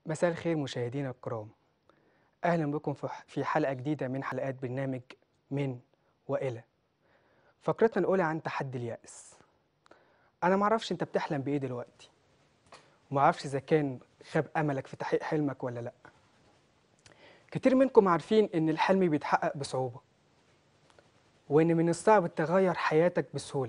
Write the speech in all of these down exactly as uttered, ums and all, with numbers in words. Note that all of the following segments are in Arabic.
مساء الخير مشاهدينا الكرام. أهلا بكم في في حلقة جديدة من حلقات برنامج من وإلى. فقرتنا الأولى عن تحدي اليأس. أنا معرفش أنت بتحلم بإيه دلوقتي، ومعرفش إذا كان خاب أملك في تحقيق حلمك ولا لأ. كتير منكم عارفين إن الحلم بيتحقق بصعوبة، وإن من الصعب تغير حياتك بسهولة.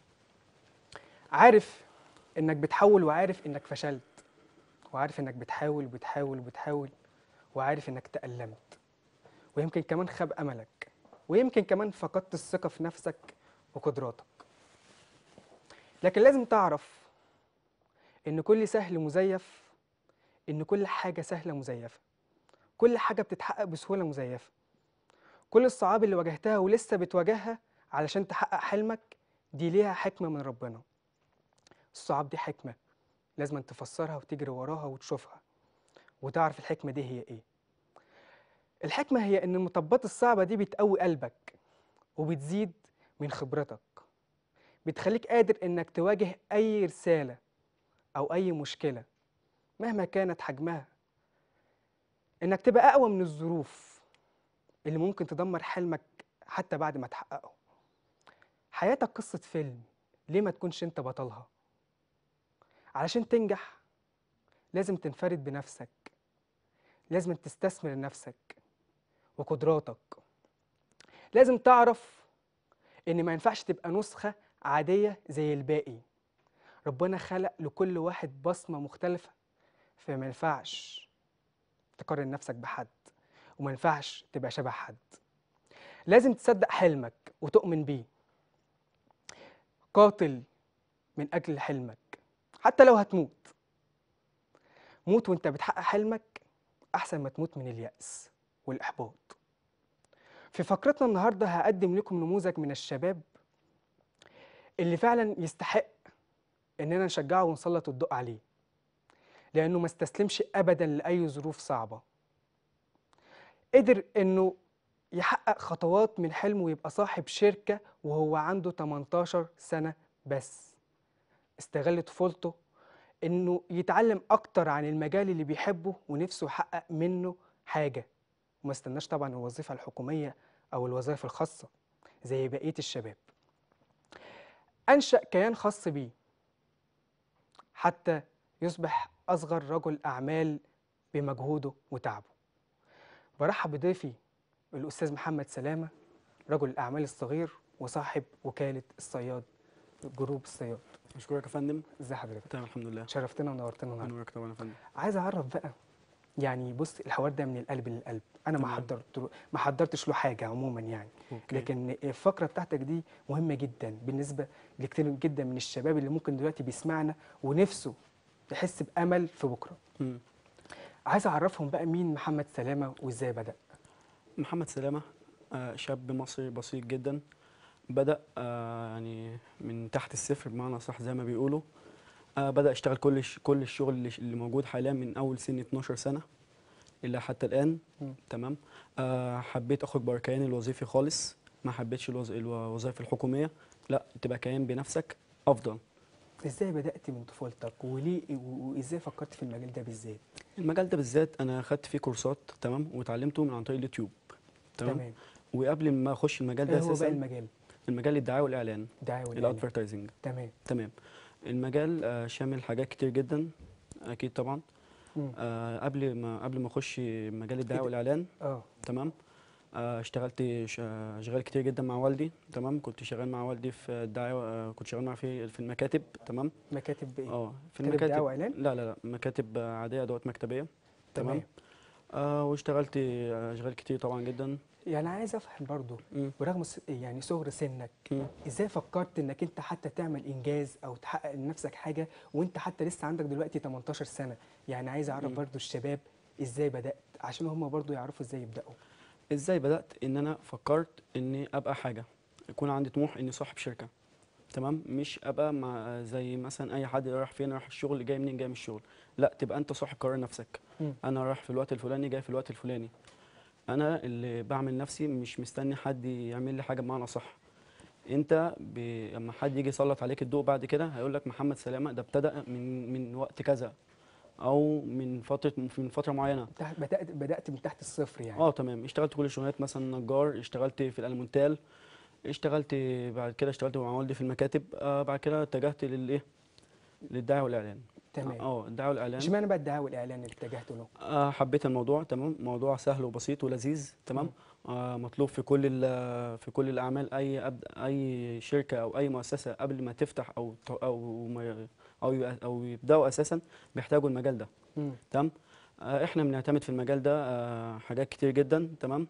عارف إنك بتحاول، وعارف إنك فشلت، وعارف إنك بتحاول وبتحاول وبتحاول، وعارف إنك تألمت، ويمكن كمان خاب أملك، ويمكن كمان فقدت الثقة في نفسك وقدراتك. لكن لازم تعرف إن كل سهل مزيف، إن كل حاجة سهلة مزيفة، كل حاجة بتتحقق بسهولة مزيفة. كل الصعاب اللي واجهتها ولسه بتواجهها علشان تحقق حلمك دي ليها حكمة من ربنا. الصعاب دي حكمة لازم تفسرها وتجري وراها وتشوفها وتعرف الحكمة دي هي إيه. الحكمة هي إن المطبات الصعبة دي بتقوي قلبك وبتزيد من خبرتك، بتخليك قادر إنك تواجه أي رسالة أو أي مشكلة مهما كانت حجمها، إنك تبقى أقوى من الظروف اللي ممكن تدمر حلمك حتى بعد ما تحققه. حياتك قصة فيلم، ليه ما تكونش أنت بطلها؟ علشان تنجح لازم تنفرد بنفسك، لازم تستثمر نفسك وقدراتك. لازم تعرف إن ما ينفعش تبقى نسخة عادية زي الباقي. ربنا خلق لكل واحد بصمة مختلفة، فما ينفعش تقارن نفسك بحد، وما ينفعش تبقى شبه حد. لازم تصدق حلمك وتؤمن بيه. قاتل من أجل حلمك حتى لو هتموت. موت وانت بتحقق حلمك أحسن ما تموت من اليأس والإحباط. في فقرتنا النهاردة هقدم لكم نموذج من الشباب اللي فعلا يستحق إننا نشجعه ونسلط الضوء عليه، لأنه ما استسلمش أبدا لأي ظروف صعبة. قدر إنه يحقق خطوات من حلمه ويبقى صاحب شركة وهو عنده تمنتاشر سنة بس. استغل طفولته إنه يتعلم أكتر عن المجال اللي بيحبه ونفسه يحقق منه حاجة، وما استناش طبعا الوظيفة الحكومية أو الوظائف الخاصة زي بقية الشباب. أنشأ كيان خاص بيه حتى يصبح أصغر رجل أعمال بمجهوده وتعبه. برحب بضيفي الأستاذ محمد سلامة، رجل الأعمال الصغير وصاحب وكالة الصياد، جروب الصياد. أشكرك يا فندم. ازي حضرتك؟ تمام الحمد لله. شرفتنا ونورتنا النهارده. أنورك طبعا يا فندم. عايز أعرف بقى، يعني بص الحوار ده من القلب للقلب، انا ما تمام. حضرت له ما حضرتش له حاجه عموما يعني. أوكي. لكن الفقره بتاعتك دي مهمه جدا بالنسبه لكتير جدا من الشباب اللي ممكن دلوقتي بيسمعنا ونفسه يحس بامل في بكره. مم. عايز اعرفهم بقى مين محمد سلامه وازاي بدأ. محمد سلامة، آه، شاب مصري بسيط جدا. بدأ آه، يعني من تحت الصفر بمعنى صح زي ما بيقولوا. آه، بدأ يشتغل كل الش- كل الشغل اللي اللي موجود حاليا من أول سن اتناشر سنة إلى حتى الآن. مم. تمام. آه، حبيت أخرج بره الكيان الوظيفي خالص. ما حبيتش الوظ- الوظائف الحكومية. لا، تبقى كيان بنفسك أفضل. ازاي بدأت من طفولتك وليه و- وازاي فكرت في المجال ده بالذات؟ المجال ده بالذات أنا خدت فيه كورسات، تمام، وتعلمته من عن طريق اليوتيوب. تمام. تمام. وقبل ما اخش المجال ده ايه هو بقى اساسا، المجال؟ المجال الدعايه والاعلان، دعايه والاعلان. الادفرتايزنج. تمام. تمام. المجال آه، شامل حاجات كتير جدا، اكيد طبعا. مم. آه، قبل ما قبل ما اخش مجال ايه الدعايه ده؟ والاعلان، اه. تمام. آه، اشتغلت ش- آه، شغال كتير جدا مع والدي. تمام. كنت شغال مع والدي في الدعايه، آه، كنت شغال معاه في في المكاتب. تمام. مكاتب بايه؟ اه، في مكاتب دعايه المكاتب. واعلان. لا لا لا، مكاتب آه، عاديه، ادوات مكتبيه. تمام. تمام. آه، واشتغلت آه، اشغال كتير طبعا جدا. يعني عايز افهم برضو، مم. برغم س- يعني صغر سنك، مم. ازاي فكرت انك انت حتى تعمل انجاز او تحقق لنفسك حاجه وانت حتى لسه عندك دلوقتي تمنتاشر سنه؟ يعني عايز اعرف مم. برضو الشباب ازاي بدات عشان هم برضو يعرفوا ازاي يبداوا. ازاي بدأت؟ ان انا فكرت اني ابقى حاجة، يكون عندي طموح اني صاحب شركة. تمام. مش ابقى مع زي مثلا اي حد رايح فين، رايح الشغل، جاي منين، جاي من الشغل. لا، تبقى انت صاحب قرار نفسك. مم. انا رايح في الوقت الفلاني، جاي في الوقت الفلاني. انا اللي بعمل نفسي، مش مستني حد يعمل لي حاجة بمعنى صح. انت ب... لما حد يجي يسلط عليك الضوء بعد كده هيقول لك محمد سلامة ده ابتدأ من من وقت كذا، او من فتره من فتره معينه. تحت- بدات بدات من تحت الصفر يعني. اه تمام، اشتغلت كل الشغلانات، مثلا نجار، اشتغلت في الالمونتال، اشتغلت بعد كده اشتغلت مع والدي في المكاتب. آه بعد كده اتجهت للايه، للدعايه والاعلان. تمام. اه الدعايه والاعلان. اشمعنى بقى الدعايه والاعلان اللي اتجهت له؟ آه حبيت الموضوع، تمام، موضوع سهل وبسيط ولذيذ، تمام. مم. آه مطلوب في كل ال- في كل الاعمال، اي أب اي شركه او اي مؤسسه قبل ما تفتح او ت- او ما او ي- او يبداوا اساسا بيحتاجوا المجال ده، مم. تمام. آه احنا بنعتمد في المجال ده آه حاجات كتير جدا، تمام.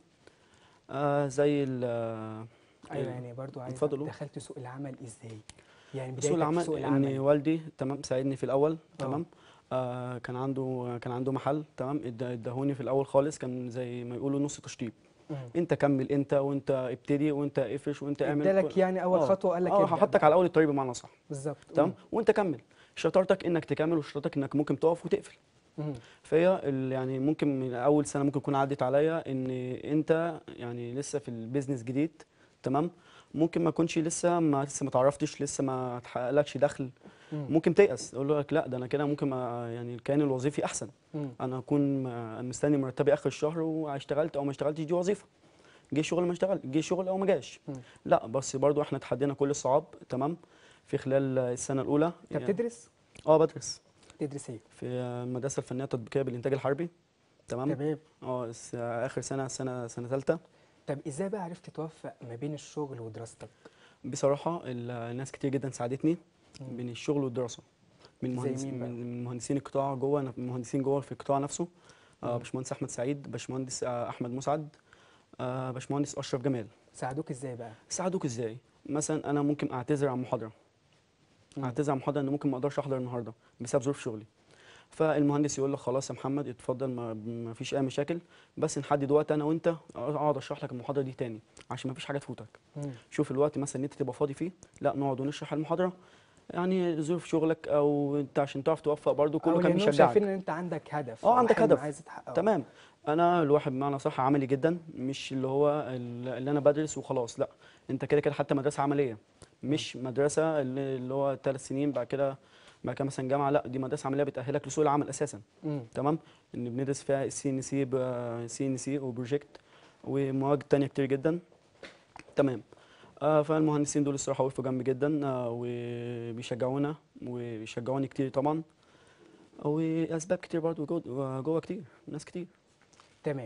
آه زي ال ايوه، ال- يعني برضو عايز أعرف اتفضلوا. دخلت سوق العمل ازاي؟ يعني سوق بدايتك في العمل سوق ان العمل. والدي، تمام، ساعدني في الاول، اه. تمام. آه كان عنده كان عنده محل، تمام. إدا- اداهوني في الاول خالص، كان زي ما يقولوا نص تشطيب. مم. انت كمل انت، وانت ابتدي، وانت افرش، وانت اعمل كل. ادالك يعني اول اه خطوه وقال لك اه ابدا هحطك بقى. على اول الطريق بمعنى صح، بالظبط. تمام، مم. وانت كمل. شطارتك انك تكمل، وشطارتك انك ممكن تقف وتقفل. مم. فهي ال- يعني ممكن من اول سنه ممكن تكون عدت عليا ان انت يعني لسه في البيزنس جديد، تمام. ممكن ما تكونش لسه ما لسه ما تعرفتش، لسه ما تحققلكش دخل. مم. ممكن تيأس، اقول لك لا، ده انا كده ممكن ما يعني الكيان الوظيفي احسن. مم. انا اكون م- مستني مرتبي اخر الشهر، واشتغلت او ما اشتغلتش دي وظيفه. جه شغل ما اشتغل، جه شغل او ما جاش. مم. لا بس برضو احنا تحدينا كل الصعاب، تمام. في خلال السنه الاولى. انت بتدرس؟ اه بدرس تدرس ايه؟ في المدرسه الفنيه التطبيقيه بالانتاج الحربي، تمام. تمام. اه س- اخر سنه سنه سنه ثالثه. طب ازاي بقى عرفت توفق ما بين الشغل ودراستك؟ بصراحه ال- الناس كتير جدا ساعدتني مم. بين الشغل والدراسه. من زي مهندس مين بقى؟ من من مهندسين القطاع جوه، من المهندسين جوه في القطاع نفسه. آه مم. باشمهندس احمد سعيد، باشمهندس آه احمد مسعد، آه باشمهندس اشرف جمال. ساعدوك ازاي بقى؟ ساعدوك ازاي؟ مثلا انا ممكن اعتذر عن محاضره، مم. اعتذر عن محاضره ان ممكن ما اقدرش احضر النهارده بسبب ظروف شغلي. فالمهندس يقول لك خلاص يا محمد اتفضل، ما, ما فيش اي مشاكل، بس نحدد وقت انا وانت اقعد اشرح لك المحاضره دي تاني عشان ما فيش حاجه تفوتك. مم. شوف الوقت مثلا ان انت تبقى فاضي فيه، لا نقعد ونشرح المحاضره. يعني ظروف شغلك او انت عشان تعرف توفق برضو، كله او كان لانهم شايفين بيشجعك. ان انت عندك هدف اه او عندك حلم هدف، عايز تحققه. تمام. انا الواحد بمعنى صح عملي جدا، مش اللي هو ال- اللي انا بدرس وخلاص، لا. انت كده كده حتى مدرسه عمليه، مم. مش مدرسه اللي اللي هو ثلاث سنين بعد كده بعد كده مثلا جامعه، لا دي مدرسه عمليه بتاهلك لسوق العمل اساسا، مم. تمام. ان بندرس فيها سي ان سي سي ان سي وبروجكت ومواد تانية كتير جدا، تمام. آه فالمهندسين دول الصراحه وقفوا جنبي جدا، آه وبيشجعونا وبيشجعوني كتير طبعا، واسباب كتير برضو جوه جوه كتير، ناس كتير. تمام.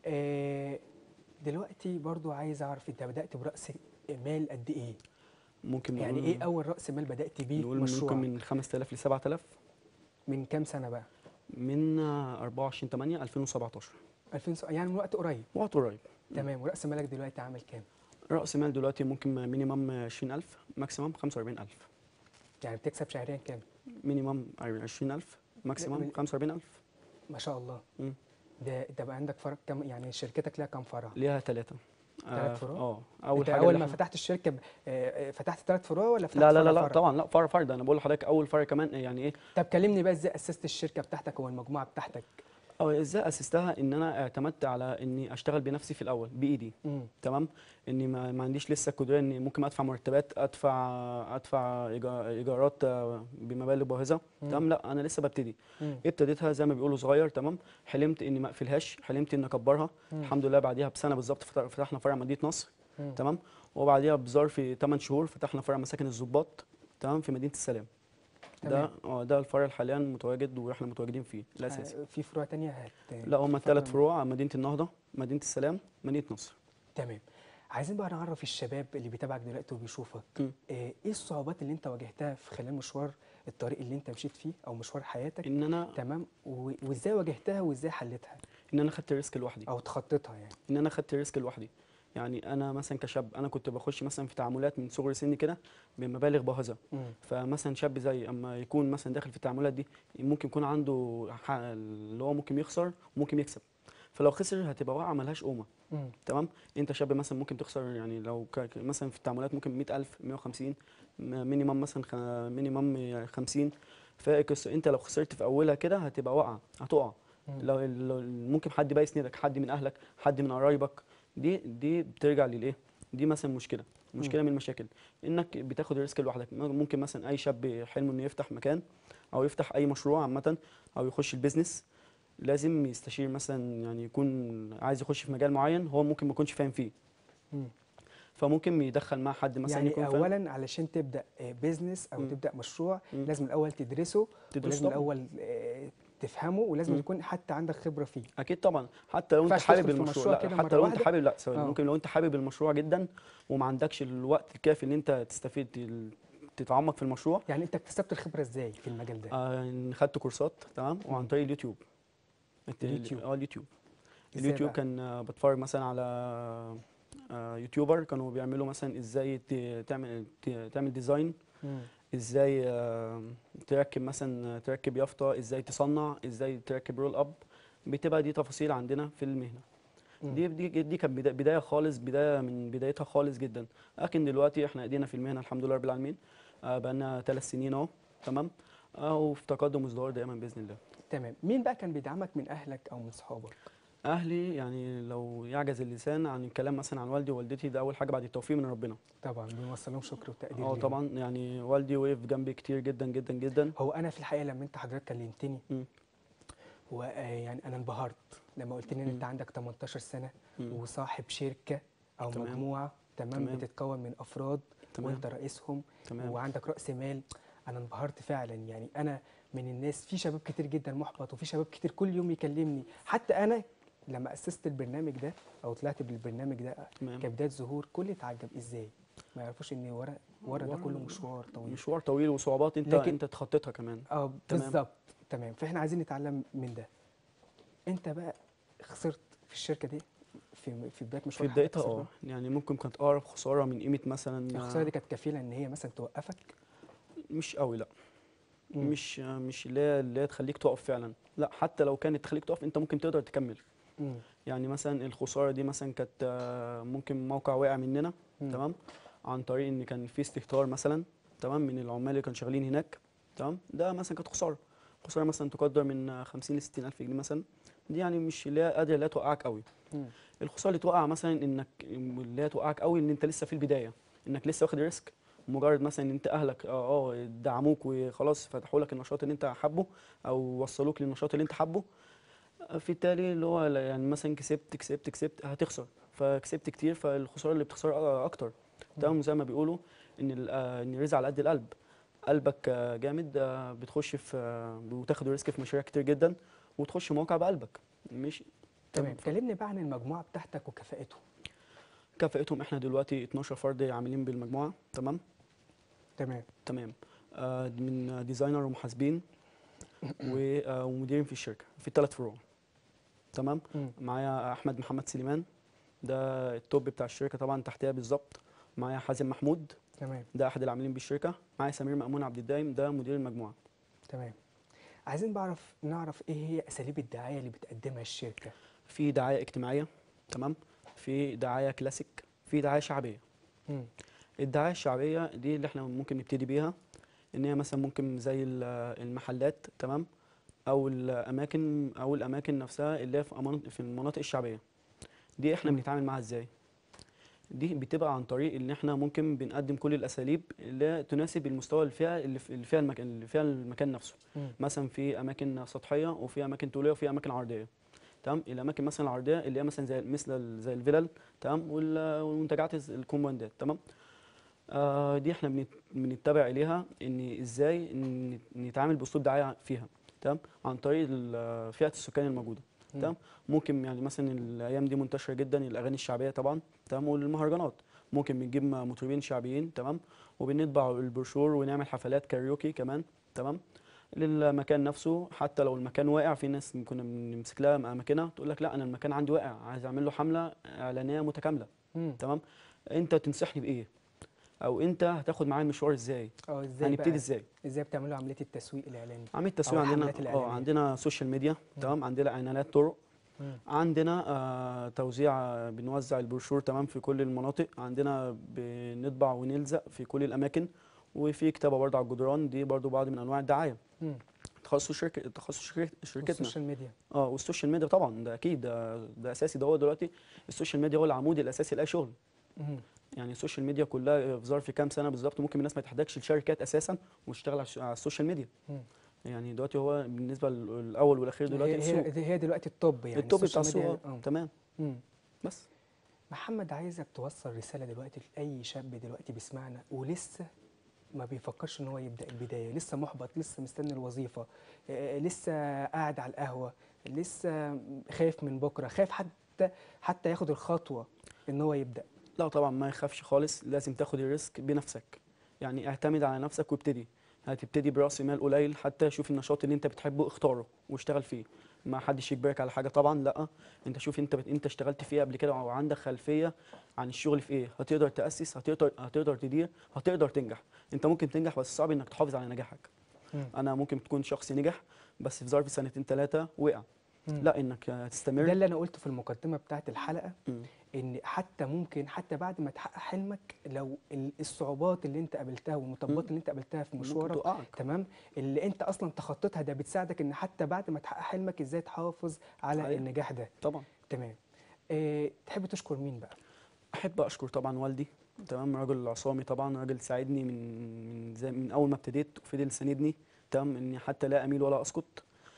آه دلوقتي برضو عايز اعرف انت بدأت برأس مال قد ايه؟ ممكن يعني نقول ايه اول رأس مال بدأت بيه نقول ممكن مشروع؟ من خمسة آلاف ل سبعة آلاف. من كام سنة بقى؟ من آه، أربعة وعشرين تمانية ألفين وسبعتاشر. ألفين وس- يعني من وقت قريب. وقت قريب. تمام. ورأس مالك دلوقتي عامل كام؟ رأس مال دلوقتي ممكن مينيمم عشرين ألف، ماكسيمم خمسة وأربعين ألف. يعني بتكسب شهريا كام؟ مينيمم عشرين ألف، ماكسيمم من- خمسة وأربعين ألف. ما شاء الله. مم. ده ده بقى عندك فرق كام؟ يعني شركتك لها كام فرع؟ ليها ثلاثة. ثلاث فروع؟ اه اول انت حاجه اول اللي ما احنا فتحت الشركة ب... آه، آه، فتحت ثلاث فروع ولا فتحت لا لا فرع لا لا فرع؟ طبعا، لا فرع فرد. انا بقول لحضرتك اول فرع كمان يعني ايه. طب كلمني بقى ازاي أسست الشركة بتاعتك او المجموعة بتاعتك؟ او ازاي اسستها؟ ان انا اعتمدت على اني اشتغل بنفسي في الاول بايدي، امم. تمام. اني ما, ما عنديش لسه قدره اني ممكن ادفع مرتبات، ادفع ادفع إيجا- ايجارات آه، بمبالغ باهظه، تمام. لا انا لسه ببتدي. امم. ابتديتها زي ما بيقولوا صغير، تمام. حلمت اني ما اقفلهاش، حلمت اني اكبرها. مم. الحمد لله بعديها بسنه بالظبط فت- فتحنا فرع مدينه نصر، مم. تمام. وبعديها بظرف ثمانية شهور فتحنا فرع مساكن الضباط، تمام، في مدينه السلام. ده تمام. اه ده الفرع اللي حاليا متواجد واحنا متواجدين فيه الاساسي. آه، في فروع تانية هت لا هم الفترة الثلاث الم- فروع: مدينه النهضه، مدينه السلام، مدينه نصر. تمام. عايزين بقى نعرف الشباب اللي بيتابعك دلوقتي وبيشوفك، مم. آه، ايه الصعوبات اللي انت واجهتها في خلال مشوار الطريق اللي انت مشيت فيه او مشوار حياتك؟ ان انا تمام. و- وازاي واجهتها وازاي حلتها ان انا خدت ريسك لوحدي، او تخطيتها يعني؟ ان انا خدت ريسك لوحدي. يعني انا مثلا كشاب انا كنت بخش مثلا في تعاملات من صغر سني كده بمبالغ باهظه. مم. فمثلا شاب زي اما يكون مثلا داخل في التعاملات دي ممكن يكون عنده ح- اللي هو ممكن يخسر وممكن يكسب. فلو خسر هتبقى واقعه ملهاش قومه، مم. تمام. انت شاب مثلا ممكن تخسر، يعني لو ك- ك- مثلا في التعاملات ممكن مية ألف، مية وخمسين، م- مينيمم مثلا خ- مينيمم خمسين. فالقصة انت لو خسرت في اولها كده هتبقى واقعه، هتقع. مم. لو لو- ممكن حد بقى يسندك، حد من اهلك، حد من قرايبك. دي دي بترجع للايه، دي مثلا مشكله مشكله من المشاكل انك بتاخد الريسك لوحدك. ممكن مثلا اي شاب حلمه انه يفتح مكان او يفتح اي مشروع عامه او يخش البيزنس، لازم يستشير مثلا، يعني يكون عايز يخش في مجال معين هو ممكن ما يكونش فاهم فيه، مم. فممكن يدخل مع حد مثلا يعني يكون فاهم. اولا علشان تبدا بيزنس او مم. تبدا مشروع مم. لازم الاول تدرسه، تدرس ولازم طبعا. الاول آه، تفهمه، ولازم مم. تكون حتى عندك خبره فيه. ما اكيد طبعا، حتى لو انت ينفعش حابب تدخل في المشروع، مشروع لا كده حتى مره لو انت واحده. حابب، لا ثواني، اه ممكن لو انت حابب المشروع جدا وما عندكش الوقت الكافي ان انت تستفيد ال- تتعمق في المشروع. يعني انت اكتسبت الخبره ازاي في المجال ده؟ آه يعني خدت كورسات تمام، وعن مم. طريق اليوتيوب. الت- اليوتيوب. اه اليوتيوب. ازاي اليوتيوب بقى؟ كان آه، بتفرج مثلا على آه، يوتيوبر كانوا بيعملوا مثلا ازاي ت- تعمل ت- تعمل ديزاين، مم. ازاي آه، تركب مثلا، تركب يافطة، ازاي تصنع، ازاي تركب رول اب. بتبقى دي تفاصيل عندنا في المهنة. مم. دي دي دي كانت بدا- بداية خالص، بداية من بدايتها خالص جدا. لكن دلوقتي احنا ايدينا في المهنة الحمد لله رب العالمين. آه، بقالنا ثلاث سنين اهو. تمام. آه، وفي تقدم وازدهار دايما بإذن الله. تمام. مين بقى كان بيدعمك من اهلك او من صحابك؟ اهلي يعني لو يعجز اللسان عن الكلام مثلا عن والدي ووالدتي، ده اول حاجه بعد التوفيق من ربنا. طبعا بنوصل لهم شكر وتقدير اه ليهم. طبعا، يعني والدي وقف جنبي كتير جدا جدا جدا. هو انا في الحقيقه لما انت حضرتك كلمتني، مم. ويعني انا انبهرت لما قلت لي ان انت مم. عندك تمنتاشر سنه مم. وصاحب شركه او تمام. مجموعه، تمام، تمام. بتتكون من افراد تمام. وانت رئيسهم، تمام. وعندك راس مال. انا انبهرت فعلا. يعني انا من الناس، في شباب كتير جدا محبط، وفي شباب كتير كل يوم يكلمني. حتى انا لما اسست البرنامج ده او طلعت بالبرنامج ده تمام. كبدايه ظهور، كل اتعجب ازاي ما يعرفوش ان ورا ورا ده كله ورا- مشوار طويل. مشوار طويل وصعوبات انت لكن انت تخطيتها كمان. اه تمام. بالظبط. تمام. فاحنا عايزين نتعلم من ده. انت بقى خسرت في الشركه دي في في بدايه في مشوار حياتك بدايتها اه، خسرتها؟ يعني ممكن كانت اقرب خساره من قيمه مثلا الخساره دي آه، كانت كفيله ان هي مثلا توقفك؟ مش قوي لا. مم. مش آه، مش اللي هي اللي هي تخليك تقف فعلا، لا حتى لو كانت تخليك تقف انت ممكن تقدر تكمل. مم. يعني مثلا الخساره دي مثلا كانت آه، ممكن موقع وقع مننا. مم. تمام. عن طريق ان كان في استهتار مثلا، تمام، من العمال اللي كانوا شغالين هناك. تمام. ده مثلا كانت خساره، خساره مثلا تقدر من آه، خمسين ل ستين الف جنيه مثلا. دي يعني مش اللي هي قادره اللي هي توقعك قوي. مم. الخساره اللي توقع مثلا انك اللي هي توقعك قوي ان انت لسه في البدايه، انك لسه واخد ريسك. مجرد مثلا ان انت اهلك اه اه دعموك وخلاص فتحوا لك النشاط اللي انت حابه او وصلوك للنشاط اللي انت حابه، في التالي اللي هو يعني مثلا كسبت كسبت كسبت هتخسر، فكسبت كتير فالخساره اللي بتخسر اكتر. مم. تمام. زي ما بيقولوا ان ال- آه، ان الرزق على قد القلب. قلبك آه، جامد آه، بتخش في آه، وتاخد ريسك في مشاريع كتير جدا وتخش مواقع بقلبك. مش تمام. تمام. كلمني بقى عن المجموعه بتاعتك وكفاءتهم. كفاءتهم احنا دلوقتي اتناشر فرد عاملين بالمجموعه. تمام. تمام. تمام. آه، من ديزاينر ومحاسبين و- آه، ومديرين في الشركه في الثلاث فروع. تمام. مم. معايا احمد محمد سليمان، ده التوب بتاع الشركه طبعا، تحتها بالظبط. معايا حازم محمود، تمام. ده احد العاملين بالشركه. معايا سمير مأمون عبد الدايم، ده مدير المجموعه. تمام. عايزين بعرف نعرف ايه هي اساليب الدعايه اللي بتقدمها الشركه. في دعايه اجتماعيه. تمام. في دعايه كلاسيك، في دعايه شعبيه. مم. الدعايه الشعبيه دي اللي احنا ممكن نبتدي بيها، ان هي مثلا ممكن زي ال- المحلات. تمام. او الاماكن او الاماكن نفسها اللي هي في أمان- في المناطق الشعبيه. دي احنا مم. بنتعامل معاها ازاي؟ دي بتبقى عن طريق ان احنا ممكن بنقدم كل الاساليب اللي تناسب المستوى الفئه اللي في- اللي فيها المكان اللي فيها المكان نفسه. مم. مثلا في اماكن سطحيه وفي اماكن طوليه وفي اماكن عرضيه. تمام. الاماكن مثلا العرضيه اللي هي مثلا زي مثل ال- زي الفلل. تمام. وال- والمنتجعات الز- الكومباوندات. تمام. آه دي احنا بنت- بنتبع اليها ان ازاي ن- نتعامل باسلوب دعايه فيها. تمام. عن طريق ال- فئه السكان الموجوده. مم. تمام. ممكن يعني مثلا الايام دي منتشره جدا الاغاني الشعبيه طبعا. تمام. والمهرجانات. ممكن بنجيب مطربين شعبيين. تمام. وبنطبع البروشور ونعمل حفلات كاريوكي كمان. تمام. للمكان نفسه، حتى لو المكان واقع في ناس كنا بنمسك لها اماكنها تقول لك لا انا المكان عندي واقع عايز اعمل له حمله اعلانيه متكامله. مم. تمام. انت تنصحني بايه؟ او انت هتاخد معايا المشوار ازاي؟ اه ازاي هنبتدي بقى؟ ازاي؟ ازاي بتعملوا عمليه التسويق الاعلاني عمليه او التسويق عندنا الحملات اه الاعلانيه؟ عندنا سوشيال ميديا. مم. تمام. عندنا اعلانات طرق. مم. عندنا آه توزيع آه، بنوزع البروشور. تمام. في كل المناطق عندنا بنطبع ونلزق في كل الاماكن. وفي كتابه برضه على الجدران، دي برضه بعض من انواع الدعايه. مم. تخصص شركه تخصص شركه شركتنا. والسوشيال ميديا. اه والسوشيال ميديا طبعا ده اكيد ده, ده اساسي. ده هو دلوقتي السوشيال ميديا هو العمود الاساسي لاي شغل. مم. يعني السوشيال ميديا كلها في ظرف كام سنه بالظبط ممكن الناس ما تحتاجش الشركات اساسا وتشتغل على الش- على السوشيال ميديا. مم. يعني دلوقتي هو بالنسبه للاول والاخير دلوقتي هي السوق، هي هي دلوقتي التوب، يعني التوب بتاع السوشيال السوق، ميديا اه اه. تمام. مم. بس محمد، عايزك توصل رسالة دلوقتي لأي شاب دلوقتي بيسمعنا ولسه ما بيفكرش ان هو يبدأ البداية، لسه محبط، لسه مستني الوظيفة، آه، لسه قاعد على القهوة، لسه خايف من بكرة، خايف حتى حتى ياخد الخطوة ان هو يبدأ. لا طبعا ما يخافش خالص، لازم تاخد الريسك بنفسك. يعني اعتمد على نفسك وابتدي. هتبتدي برأس مال قليل، حتى شوف النشاط اللي انت بتحبه اختاره واشتغل فيه. ما حدش يجبرك على حاجه طبعا، لا. انت شوف انت بت... انت اشتغلت فيه قبل كده او عندك خلفيه عن الشغل في ايه، هتقدر تأسس، هتقدر هتقدر تدير، هتقدر تنجح. انت ممكن تنجح بس صعب انك تحافظ على نجاحك. مم. انا ممكن تكون شخص نجح بس في ظرف سنتين ثلاثه وقع. مم. لا، انك ده تستمر. اللي انا قلته في المقدمة بتاعت الحلقة، مم. ان حتى ممكن حتى بعد ما تحقق حلمك، لو ال- الصعوبات اللي انت قابلتها مم. والمطبات اللي انت قابلتها في ممكن مشوارك، توقعك. تمام، اللي انت اصلا تخطيتها، ده بتساعدك ان حتى بعد ما تحقق حلمك ازاي تحافظ على عليها النجاح ده. طبعا. تمام. اه، تحب تشكر مين بقى؟ احب اشكر طبعا والدي. تمام، راجل عصامي طبعا، راجل ساعدني من من زي من اول ما ابتديت، وفضل ساندني. تمام، اني حتى لا اميل ولا اسقط.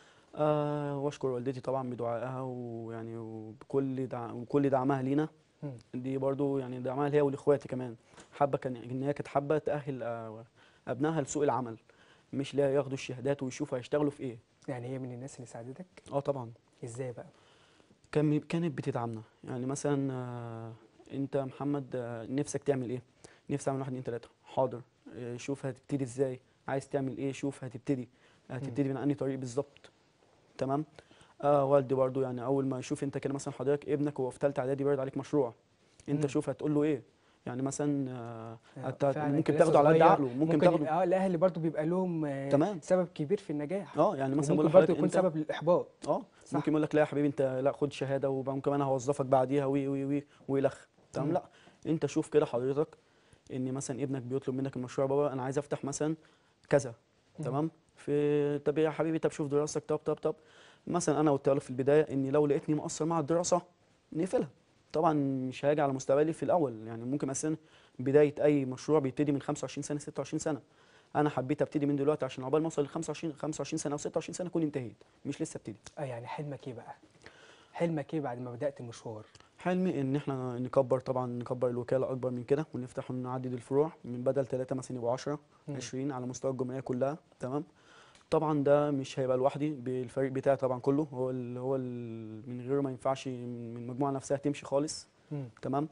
آه واشكر والدتي طبعا بدعائها، ويعني وبكل دع... وكل دعمها لينا. مم. دي برضو يعني دعمها ليا ولاخواتي كمان. حابه كان ان هي كانت حابه تاهل آه، ابنائها لسوق العمل، مش لا ياخدوا الشهادات ويشوفوا هيشتغلوا في ايه. يعني هي من الناس اللي ساعدتك؟ اه طبعا. ازاي بقى؟ كان كانت بتدعمنا. يعني مثلا آه، انت يا محمد آه، نفسك تعمل ايه؟ نفسي اعمل واحد اتنين تلاته، حاضر. آه، شوف هتبتدي ازاي، عايز تعمل ايه، شوف هتبتدي مم. هتبتدي من انهي طريق بالظبط. تمام. آه والدي برضو، يعني اول ما يشوف انت كده مثلا حضرتك ابنك وهو في ثالثه اعدادي بيعرض عليك مشروع، انت مم. شوف هتقول له ايه. يعني مثلا آه، آه، هت... هت- فعلا انت ممكن لسه تاخده على قد صغير، عقله، ممكن ممكن تاخده. يبقى اه الاهل برضو بيبقى لهم آه، تمام. سبب كبير في النجاح، اه يعني مثلا بقول وممكن برضو لحضرتك يكون انت، سبب للاحباط. اه ممكن صح. يقول لك لا يا حبيبي انت لا خد شهاده وممكن انا هوظفك بعديها وي وي وي ويلخ. تمام. مم. لا، انت شوف كده حضرتك، ان مثلا ابنك بيطلب منك المشروع، بابا انا عايز افتح مثلا كذا. مم. تمام. في طب يا حبيبي، طب شوف دراستك، طب طب طب مثلا انا قلت له في البدايه اني لو لقيتني مقصر مع الدراسه نقفلها. طبعا مش هاجي على مستقبلي في الاول، يعني ممكن مثلا بدايه اي مشروع بيبتدي من خمسة وعشرين سنه ستة وعشرين سنه. انا حبيت ابتدي من دلوقتي عشان عقبال ما اوصل ل خمسة وعشرين خمسة وعشرين سنه او ستة وعشرين سنه اكون انتهيت، مش لسه ابتدي. اه، يعني حلمك ايه بقى؟ حلمك ايه بعد ما بدأت المشوار؟ حلمي ان احنا نكبر، طبعا نكبر الوكاله اكبر من كده، ونفتح ونعدد الفروع من بدل ثلاثه مثلا يبقوا عشرة مم. عشرين على مستوى الجمهوريه كلها. تمام. طبعا ده مش هيبقى لوحدي، بالفريق بتاعي طبعا كله، هو ال هو ال من غيره ما ينفعش من المجموعه نفسها تمشي خالص. مم. تمام.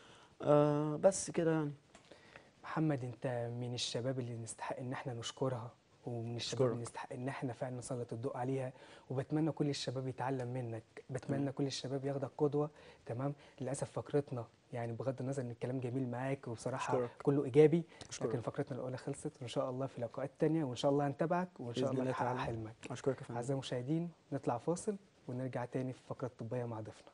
آه بس كده يعني. محمد، انت من الشباب اللي نستحق ان احنا نشكرها، ومن الشباب اللي اشكرك. نستحق ان احنا فعلا نسلط الضوء عليها، وبتمنى كل الشباب يتعلم منك، تمام. بتمنى كل الشباب ياخدك قدوة. تمام. للاسف فقرتنا، يعني بغض النظر ان الكلام جميل معاك وبصراحة اشكرك. كله ايجابي، اشكرك. لكن فقرتنا الاولى خلصت، وان شاء الله في لقاءات تانية، وان شاء الله هنتابعك، وان شاء باذن الله الله تحقق تعالى. حلمك. اشكرك يا فندم. اعزائي المشاهدين، نطلع فاصل ونرجع تاني في فقرة طبية مع ضيفنا.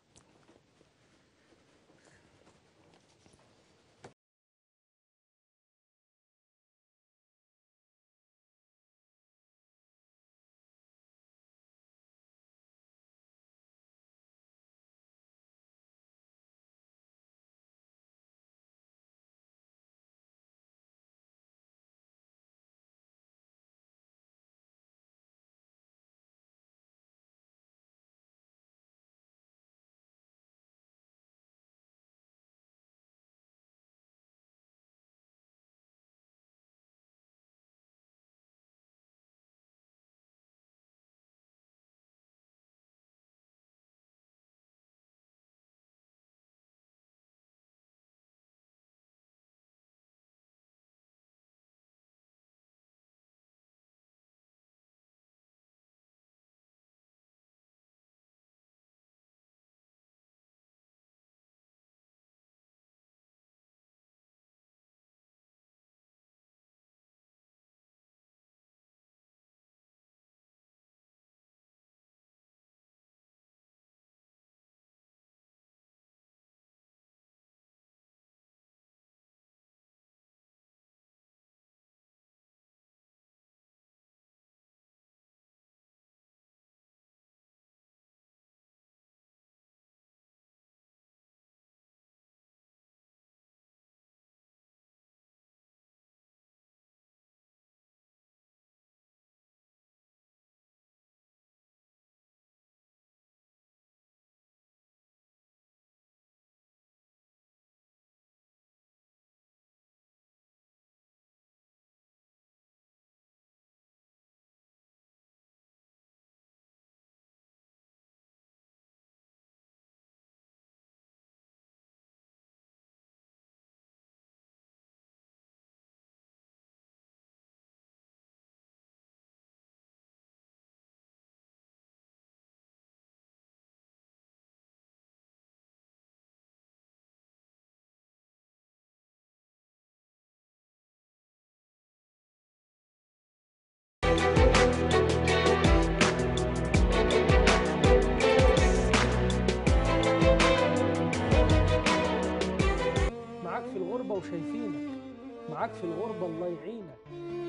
معاك في الغربة الله يعينك.